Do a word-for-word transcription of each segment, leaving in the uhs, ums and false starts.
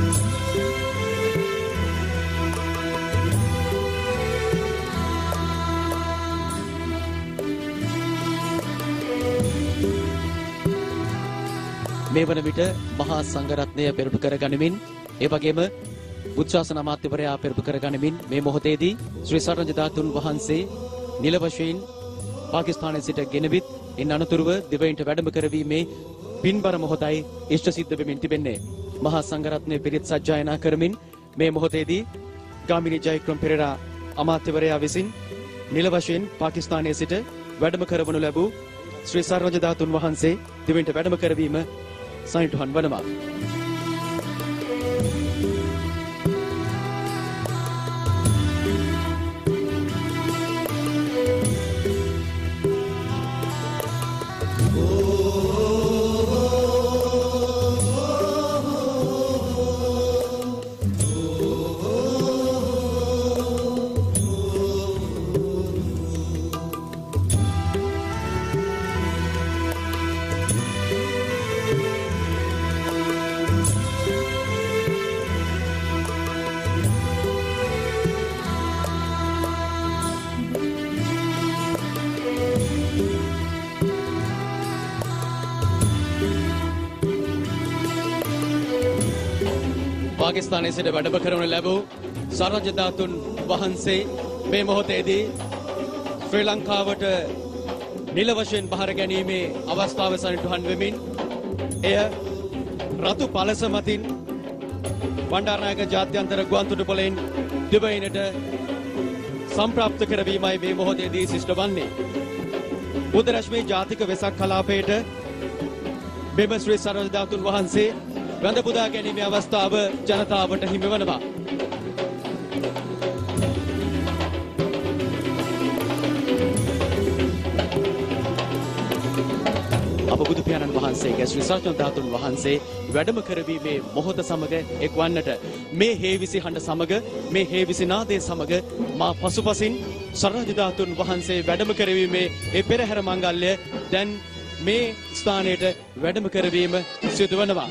මේ වන විට මහා සංඝරත්නය පෙරටු කර ගනිමින් ඒ වගේම බුද්ධ ශාසන අමාත්‍යවරයා පෙරටු කර ගනිමින් මේ මොහොතේදී ශ්‍රී සරණජ ධාතුන් වහන්සේ නිල වශයෙන් පාකිස්තානයේ සිට ගෙනවිත් ඉන් අනතුරුව දිවයින්ට වැඩම කරවීමේ පින්බර මොහොතයි ඉෂ්ට සිද්ධ වෙමින් තිබෙන්නේ. මහා සංඝරත්නය පිරිත් සජ්ජායනා කරමින් මේ මොහොතේදී ගාමිණී ජයක්‍රම පෙරේරා අමාත්‍යවරයා විසින් නිල වශයෙන් පාකිස්තානයේ සිට වැඩම කරවනු ලැබූ ශ්‍රී සරණජ ධාතුන් වහන්සේ දිවයින්ට වැඩම කරවීම සනිටුහන් වනවා. පාකිස්තානයේ සිට වැඩම කරවන ලැබූ සරණජ ධාතුන් වහන්සේ මේ මොහොතේදී ශ්‍රී ලංකාවට නිල වශයෙන් බහර ගැනීමේ අවස්ථාව සනිටුහන් වෙමින් එය රතු පළස මතින් බණ්ඩාරනායක ජාත්‍යන්තර ගුවන්තොටුපළෙන් දිවයිනට සම්ප්‍රාප්ත කරවීමයි මේ මොහොතේදී සිෂ්ට වන්නේ. බුද්ධරශ්මී ජාතික වෙසක් කලාපයට මෙම ශ්‍රී සරණජ ධාතුන් වහන්සේ ගඳ පුදා ගැනීමේ අවස්ථාව ජනතාවට හිමි වනවා. අප බුදු පියාණන් වහන්සේගේ ශ්‍රී සරණජ ධාතුන් වහන්සේ වැඩම කරවීමේ මොහොත සමග එක්වන්නට මේ හේවිසි හඬ සමග මේ හේවිසි නාදයේ සමග මා පසුපසින් සරණජ ධාතුන් වහන්සේ වැඩම කරවීමේ ඒ පෙරහැර මංගල්‍ය දැන් මේ ස්ථානයට වැඩම කරවීම සිදු වනවා.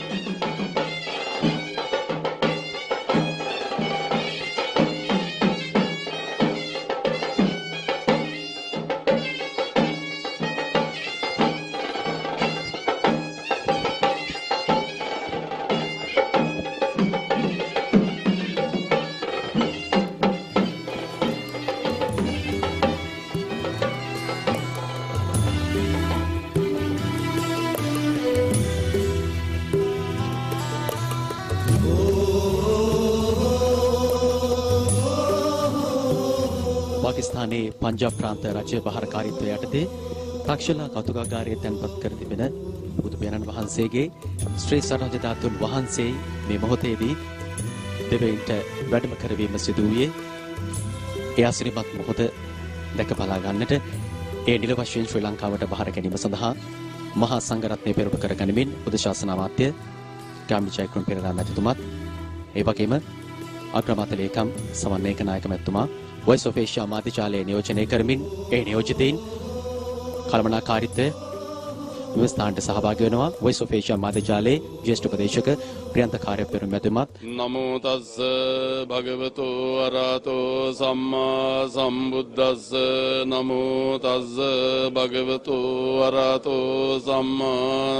පාකිස්තානයේ පංජාබ් ප්‍රාන්ත රාජ්‍ය බහරකාරීත්වය යටතේ තාක්ෂලා කෞතුකාගාරයේ තැන්පත් කර තිබෙන බුදු පියාණන් වහන්සේගේ ශ්‍රී සරණජ ධාතුන් වහන්සේ මේ මොහොතේදී දෙවියන්ට වැඩම කරවීම සිදු වූයේ ඒ ආශිර්වාද මොහොත දැක බලා ගන්නට ඒ නිල වශයෙන් ශ්‍රී ලංකාවට බහර ගැනීම සඳහා මහා සංඝරත්නය පෙරටු කර ගනිමින් බුද්ධ ශාසන අමාත්‍ය ගාමිණී ජයක්‍රම පෙරේරා මැතිතුමත් ඒ වගේම අග්‍රාමාත්‍ය ලේකම් සමන්වේක නායක මැතිතුමා Voice of Asia මාධ්‍යාලය නියෝජනය කරමින් ඒ නියෝජිතයින් කළමනාකාරීත්වය විවස්ථානට සහභාගී වෙනවා. Voice of Asia මාධ්‍යාලයේ ජ්‍යෙෂ්ඨ උපදේශක ප්‍රියන්ත කාර්යපෙරුම මැතිතුමත් නමෝ තස්ස භගවතෝ අරහතෝ සම්මා සම්බුද්දස්ස නමෝ තස්ස භගවතෝ අරහතෝ සම්මා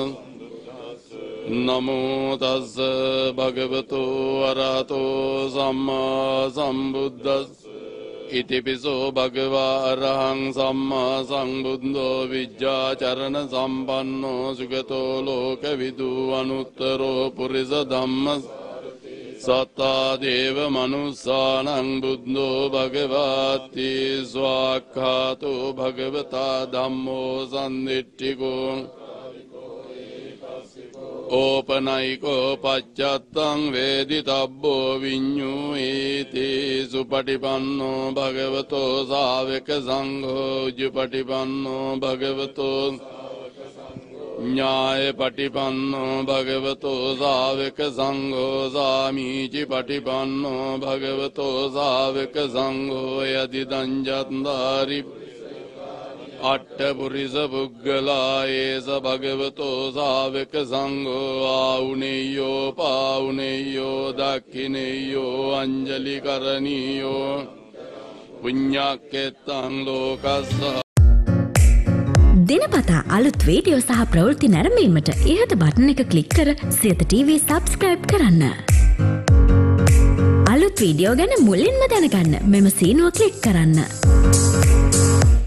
නමෝ තස්ස භගවතෝ අරහතෝ සම්මා සම්බුද්දස්ස ඉතිපිසෝ භගවා අරහං සම්මා සම්බුද්ධෝ විජ්ජාචරණ සම්පන්නෝ සුගතෝ ලෝකවිදු අනුත්තරෝ පුරිස ධම්ම සත්තා දේව මනුස්සානං බුද්ධෝ භගවාති ස්වාක්ඛාතෝ භගවතා ධම්මෝ සම්දිට්ඨිකෝ ඕපනයිකෝ පච්චත්තං වේදිතබ්බෝ විඤ්ඤුයිති සුපටිපන්නෝ භගවතෝ සාවක සංඝෝ උජ්ජපටිපන්නෝ භගවතෝ ඥාය පටිපන්නෝ භගවතෝ සාවක සංඝෝ සාමීචි පටිපන්නෝ භගවතෝ සාවක සංඝෝ යදිදං ජත්තාරි අට්ඨ පුරිස පුග්ගලා ඒස භගවතෝ ශාවක සංඝෝ ආඋනේයෝ පාඋනේයෝ දක්ඛිනේයෝ අංජලි කරණීයෝ පුඤ්ඤක්කෙත්තං ලෝකස්ස. දිනපතා අලුත් වීඩියෝ සහ ප්‍රවෘත්ති නැරඹීමට ඉහත බටන් එක ක්ලික් කර සියත ටීවී සබ්ස්ක්‍රයිබ් කරන්න. අලුත් වීඩියෝ ගැන මුලින්ම දැනගන්න මෙම සීනුව ක්ලික් කරන්න.